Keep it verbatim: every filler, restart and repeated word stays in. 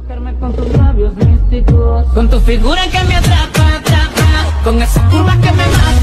Con tus labios místicos, con tu figura que me atrapa, atrapa, con esa curva que me mata.